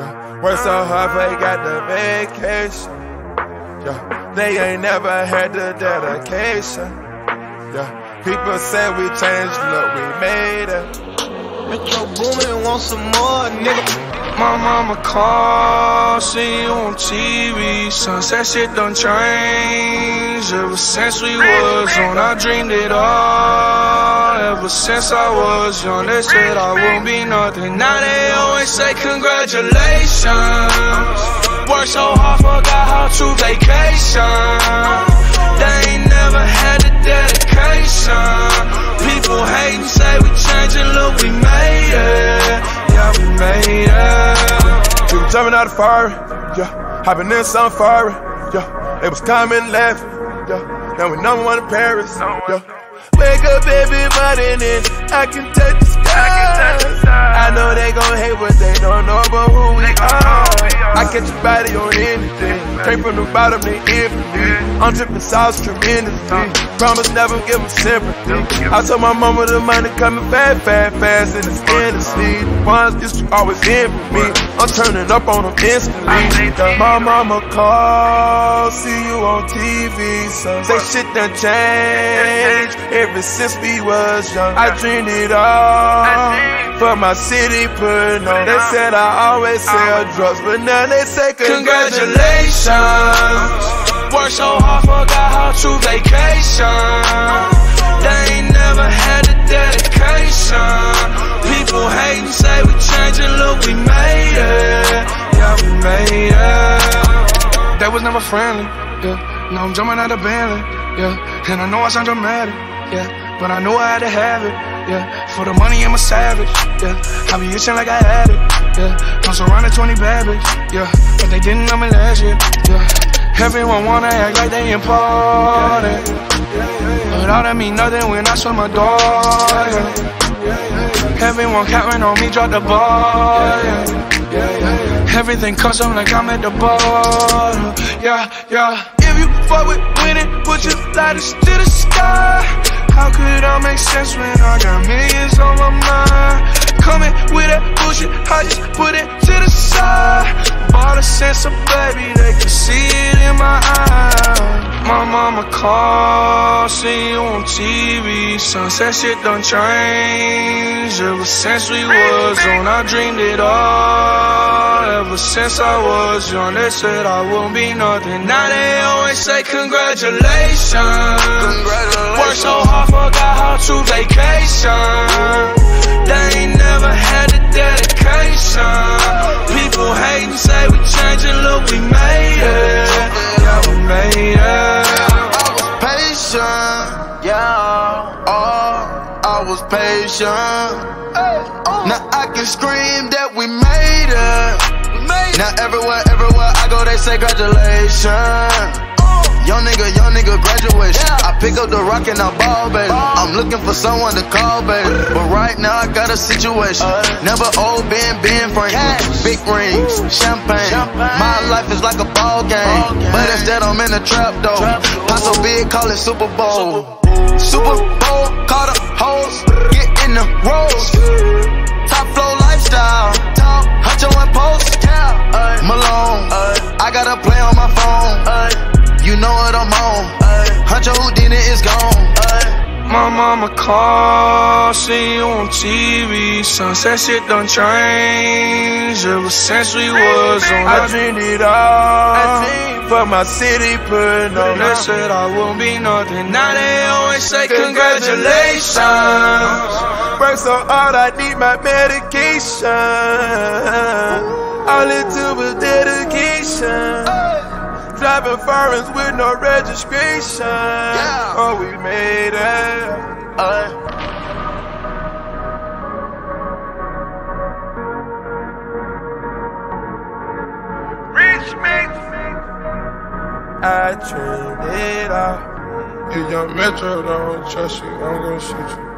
Yeah. Work so hard, but they got the vacation. Yeah. They ain't never had the dedication. Yeah. People say we changed, look, we made it. Metro Boomin want some more, nigga. My mama called, see you on TV. Sunset shit done changed. Ever since we was on, I dreamed it all. Ever since I was young, they said I won't be nothing. Now they always say congratulations. Worked so hard, forgot how to vacation. They ain't never had the dedication. People hating, say we changing, look, we made it. Yeah, we made it. People jumping out of fire, yeah. Hopping in some fire, yeah. They was coming laughing, yeah. Now we #1 in Paris, yeah. Wake up every morning and I can touch the sky. I know they gon' hate what they don't know about who we are. I catch your body on anything. Came from the bottom, they envy. I'm dripping sauce tremendously. Promise never give them sympathy. I told my mama the money coming fast, fast, fast, and it's endlessly. The ones used to always envy me. I'm turning up on them instantly. My mama called, see you on TV. Say shit done changed ever since we was young. I dreamed it all for my city putting on. They said I always sell drugs, but now they say congratulations. Worked so hard, forgot how to vacation. They ain't never had the dedication. People hating, say we changing, look, we made it. Yeah, we made it. They was never friendly, yeah. Now I'm jumping out of Bentley, yeah. And I know I sound dramatic, yeah. But I knew I had to have it, yeah. For the money, I'm a savage, yeah. I be itching like I had it, yeah. I'm surrounded 20 bad bitches, yeah. But they didn't know me last year, yeah. Everyone wanna act like they important, but all that mean nothing when I swim my door, yeah. Everyone counting on me, drop the ball, yeah. Everything custom like I'm at the bar, yeah, yeah. If you fuck with winning, put your lighters to the sky. How could I make sense when I got millions on my mind? Coming with that bullshit, I just put it to the side. Bought a sense of baby, they could see it in my eyes. My mama called, see you on TV. Sunset shit done changed. Ever since we was on, I dreamed it all. Ever since I was young, they said I won't be nothing. Now they always say congratulations. Worked so hard, forgot how to vacation. They ain't never had the dedication. People hating, say we changing, look, we made it. Yeah, we made it. I was patient, yeah. Oh, I was patient. Now I can scream that we made it. Now everywhere I go, they say congratulations. Young nigga graduation. I pick up the rock and I ball, baby. I'm looking for someone to call, baby. But right now I got a situation. Never old Ben Franklin. Big rings, champagne. My life is like a ball game, but instead I'm in a trap though. Not so big, call it Super Bowl. Super Bowl, call the hoes, get in the rolls. Top flow lifestyle, Huncho and Post, Malone. I got a play on my phone. You know what I'm on. Huncho Houdini is gone. My mama called, see you on TV. Sunset shit done changed. Ever since we was on, I dreamed it all for my city putting on. They said I won't be nothing. Now they always say congratulations. Work so hard, I need my medication. All it took was dedication. Driving foreigns with no registration. Oh, we made it. Rich mix. I dreamed it all. If young Metro don't trust you, I'm gonna shoot you.